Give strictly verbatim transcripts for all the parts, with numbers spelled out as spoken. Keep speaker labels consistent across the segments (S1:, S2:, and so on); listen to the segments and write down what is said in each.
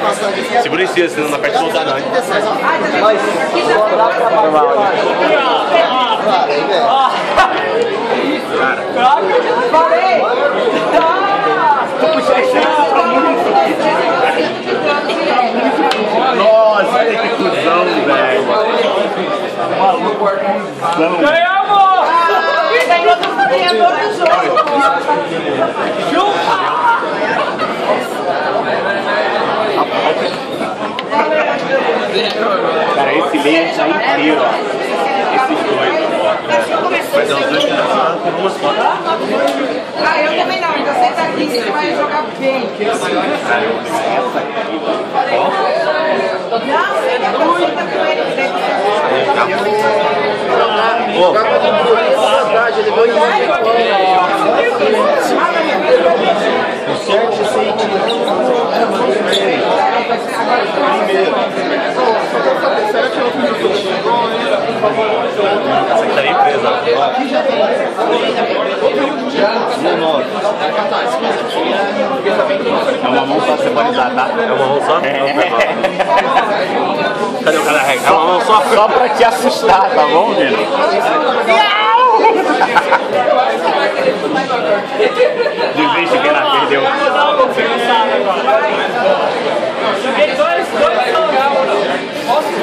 S1: Segura em si, senão não aperta voltar não. Nossa, olha que cuzão, velho.
S2: Ganhamos! Ganhou do ganhador do jogo. Chupa!
S1: Cara, esse meio tá inteiro, ó. Esses dois. Mas é os dois que estão com duas fotos.
S2: Ah, eu também não, então senta aqui, você vai jogar bem.
S1: Essa aqui.
S2: Não, senta com ele, que daí
S1: O certo é ser primeiro. Será que eu fiz o essa aqui tá bem presa. Aqui já tem. É uma mão só, você pode usar, tá? É uma mão só? É. Cadê o cara regra? É uma mão só? Só pra te assustar, tá bom, Vina? Desiste, que ela perdeu.
S2: Joguei dois, dois Posso?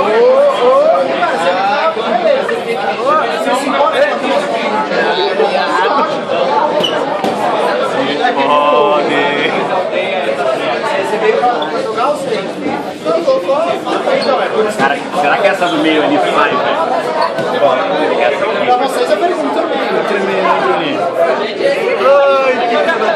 S1: Cara, será que essa do meio ali vai, velho? Pra vocês eu pergunto também. Ai, que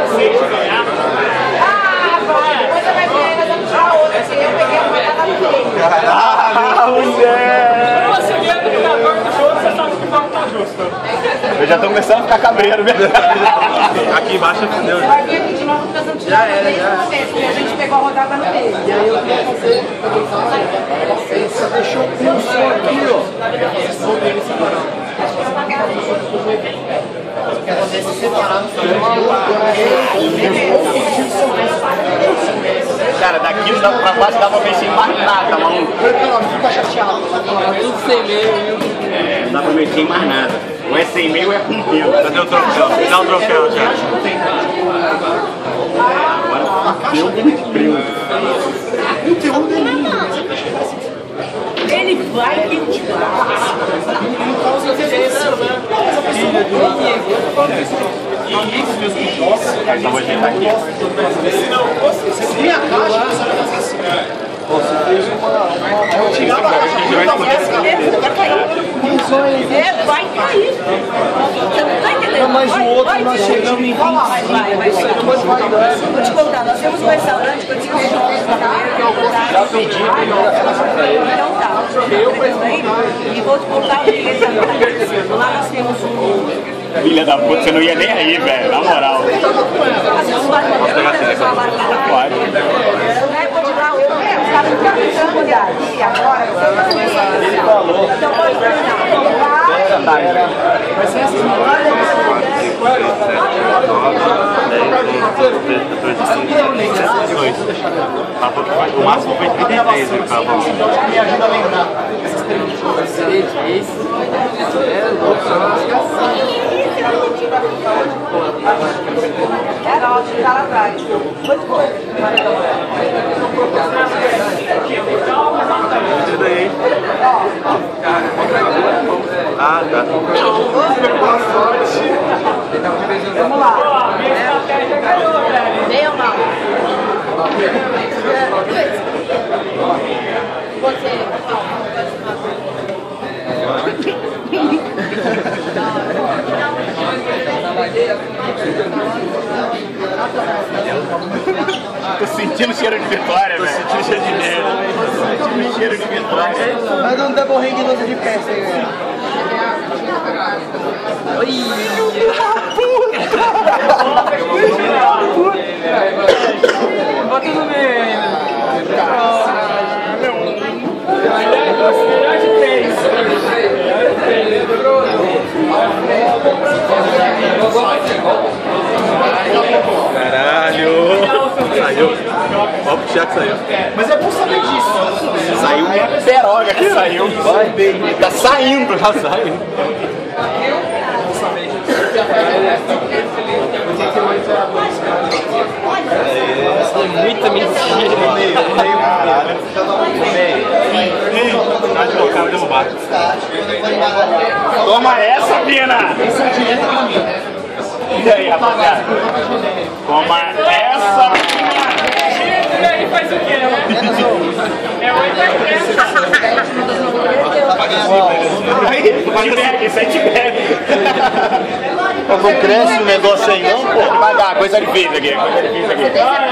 S2: Ah, vai! Depois você vai ver, nós vamos tirar outra. Eu peguei a portada do meio.
S1: caralho, mulher!
S2: Você vê o jogador do jogo, você sabe que o jogo tá justo.
S1: Eu já tô começando a ficar cabreiro mesmo. Aqui embaixo entendeu?
S2: Você vai vir aqui de novo, porque nós vamos tirar outra uma vez, porque a gente pegou a rodada no meio. E aí eu queria fazer.
S3: Você deixou um só aqui, ó. Quer fazer esse separado
S1: Cara, daqui pra baixo dá pra mexer em mais nada, maluco.
S3: Fica chateado. Tudo sem meio, viu?
S1: É, não dá pra mexer em mais nada. Ou é sem meio ou é com pelo. Cadê o troféu? Dá o troféu, gente. Agora deu muito frio.
S3: Conteúdo é lindo.
S2: Ele vai que te
S1: Aí só vou ajeitar aqui.
S3: Você tem a caixa, você vai fazer assim. Você fez uma... Eu tirava a caixa.
S2: É, vai cair. Você não tá entendendo?
S3: Mas o outro nós chegamos em enrolar.
S2: Vai, vai, vai. Vou te contar, nós temos um restaurante que eu tinha jogos na primeira.
S3: Já pedi.
S2: Então tá, e vou te contar o que é restaurante. Lá nós temos um...
S1: Filha da puta, você não ia nem aí, velho, na moral.
S2: Às vezes vai poder fazer uma
S1: Pode.
S2: Não é continuar outro. Está ficando aqui agora.
S1: Ele falou.
S2: Então pode terminar.
S1: Vai ser assim. O máximo foi trinta e três, né?
S3: Me ajuda a lembrar. É louco,
S2: É, não, tá lá atrás.
S1: Ajuda aí. Ah, tá.
S2: Boa sorte. Vamos lá. Bem ou mal? Você.
S1: Tô sentindo cheiro de vitória, velho. Tô sentindo cheiro de merda. Tô sentindo cheiro de vitória.
S3: Mas não dá borrinho de novo de peça aí, velho.
S1: Filho da puta!
S3: Bota no meio ainda.
S2: Melhor de três.
S1: Caralho! Saiu. Ó, o Thiago saiu.
S3: Mas é bom saber disso.
S1: Saiu minha peroga que saiu. Tá saindo, já saiu.
S4: Muita mentira.
S1: Caralho. Tá de bocar, vai derrubar. Toma essa, Vina! E aí, rapaziada? Toma essa, Vina!
S4: E aí, faz o quê? É oito a três.
S1: Aí, te isso aí te bebe.
S3: Não cresce o negócio aí não, pô.
S1: Vai dar, coisa difícil aqui, coisa difícil aqui.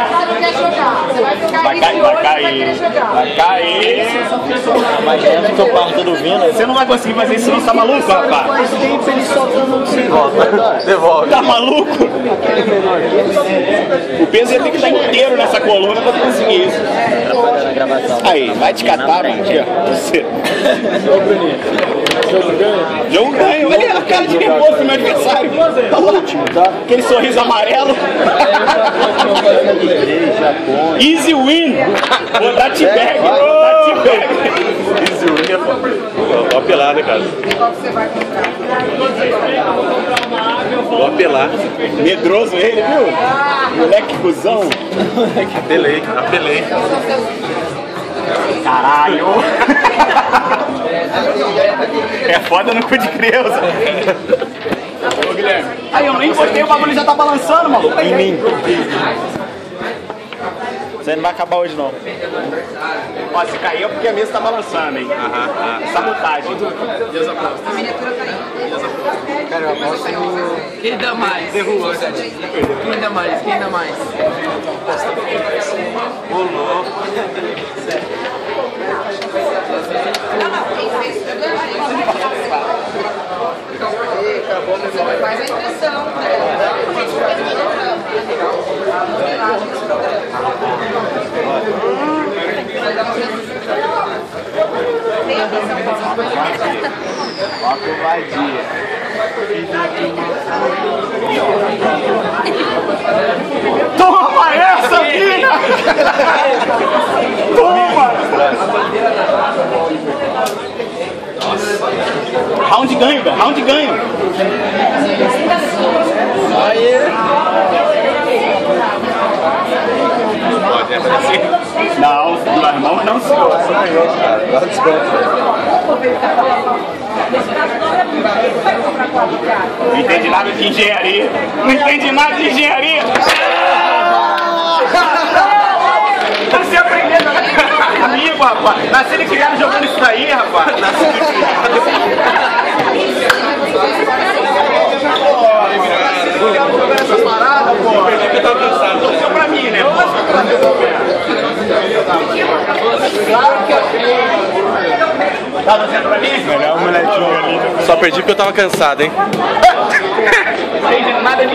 S1: Vai cair, vai cair. Vai cair.
S3: Imagina que eu parto do Vina.
S1: Você não vai conseguir fazer isso, não, você tá maluco, rapaz?
S3: Tempo ele soltando de volta.
S1: Devolve. Tá maluco? O peso ia ter que estar inteiro nessa coluna pra conseguir isso. Aí, vai te catar, mano. Aqui, ó. Você. Jogo ganho. Olha a cara de nervoso do meu adversário. Aquele sorriso amarelo. Easy win. Vou dar te bag. Vou dar te bag. Easy win é Vou apelar, né, cara? Vou apelar. Medroso ele, viu? Moleque cuzão. Apelei, apelei. Caralho. É foda no cu de criança. Ô, Guilherme. Aí, eu nem encostei, o bagulho já tá balançando, maluco. Em mim.
S3: Você não vai acabar hoje, não.
S1: Ó, se cair é porque a mesa tá balançando, hein? Aham, aham. Sabotagem.
S4: Cara, eu aposto no... Quem dá mais? Derruba. Quem dá mais? Quem dá mais?
S1: Ô, louco.
S2: Faz a impressão,
S3: Ó a covardia.
S1: Toma essa, Vina! Toma! Round ganho, cara. Round ganho.
S3: Aí.
S1: Pode aparecer. Não, do irmão não se gosta.
S3: Agora desconto.
S1: Não entendi nada de engenharia. Não entendi nada de engenharia. Você aprendendo amigo, rapaz. Nascendo e criado jogando isso daí, rapaz. Nascendo e criado. Jogando essas paradas, pô. Eu tava cansado. Torceu pra mim, né? Tá torcendo pra mim?
S3: Melhor o molequinho ali.
S1: Só perdi porque eu tava cansado, hein? Não entendi nada de